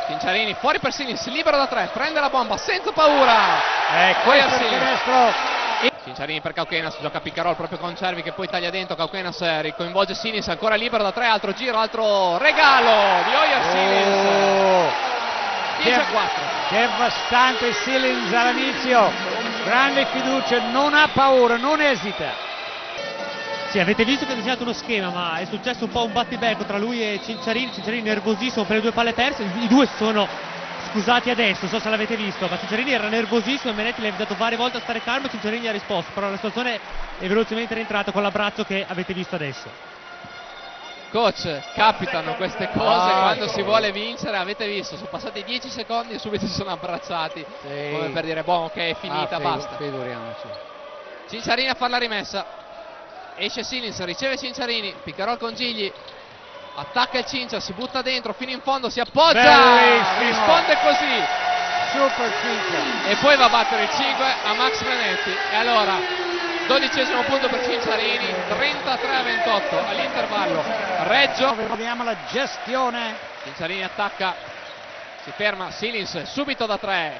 Cinciarini fuori per Silins, libero da 3, prende la bomba senza paura. Questo è il canestro. Cinciarini per Cauquenas, gioca pick and roll proprio con Cervi che poi taglia dentro. Cauquenas ricoinvolge Silins, ancora libero da 3, altro giro, altro regalo di Oyer Silins. 10-4. Devastante Silins all'inizio, grande fiducia, non ha paura, non esita. Sì, avete visto che ha disegnato uno schema, ma è successo un po' un battibecco tra lui e Cinciarini. Cinciarini nervosissimo per le due palle perse, i due sono scusati adesso, non so se l'avete visto, ma Cinciarini era nervosissimo e Menetti le ha dato varie volte a stare calmo e Cinciarini ha risposto, però la situazione è velocemente rientrata con l'abbraccio che avete visto adesso. Coach, capitano queste cose quando si vuole vincere, avete visto, sono passati 10 secondi e subito si sono abbracciati, come per dire, boh, ok, è finita, basta. Figuriamoci. Cinciarini a fare la rimessa, esce Silins, riceve Cinciarini, pick and roll con Gigli, attacca il Cincia, si butta dentro fino in fondo, si appoggia, bellissimo, risponde così, super Cincia, e poi va a battere il 5 a Max Menetti. E allora 12° punto per Cinciarini, 33-28 all'intervallo. Reggio, vediamo la gestione. Cinciarini attacca, si ferma Silins subito da 3,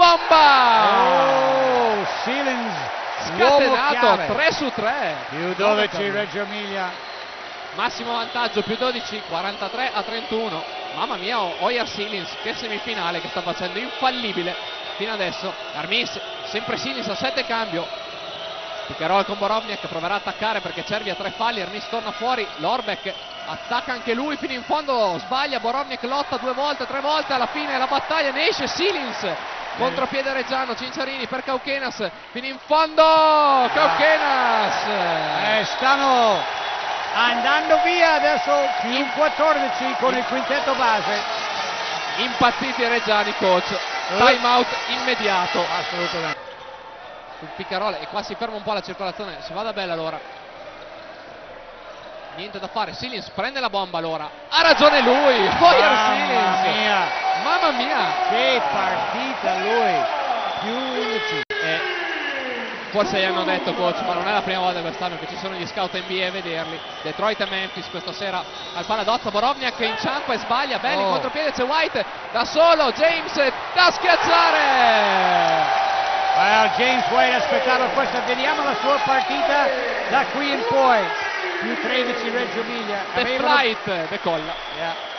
bomba, Silins scatenato, 3 su 3, più 12 Reggio Emilia. Massimo vantaggio, più 12, 43-31. Mamma mia, Oyer Silins, che semifinale che sta facendo, infallibile fino adesso. Armis, sempre Silins a 7 cambio. Pick and roll con Borovniak, proverà a attaccare perché Cervi ha 3 falli. Armis torna fuori, Lorbeck attacca anche lui fino in fondo, sbaglia, Borovniak lotta 2 volte, 3 volte, alla fine la battaglia, ne esce Silins. Contropiede Reggiano, Cinciarini per Cauquenas, fino in fondo, Cauquenas. Stanno andando via adesso, più 14 con il quintetto base. Impazziti i reggiani, coach. Time out immediato. Assolutamente. Sul pick and roll, e qua si ferma un po' la circolazione, si va da bella allora. Niente da fare, Silins prende la bomba allora. Ha ragione lui, Oyer Silins. Mamma mia. Che partita lui. Più 11. Forse gli hanno detto, coach, ma non è la prima volta quest'anno che ci sono gli scout NBA a vederli. Detroit e Memphis questa sera al Paladozza. Borovniak inciampa e sbaglia, belli in contropiede, c'è White da solo, James da schiacciare. James White aspettava questa, vediamo la sua partita da qui in poi. Più 13 Reggio Emilia. The flight decolla.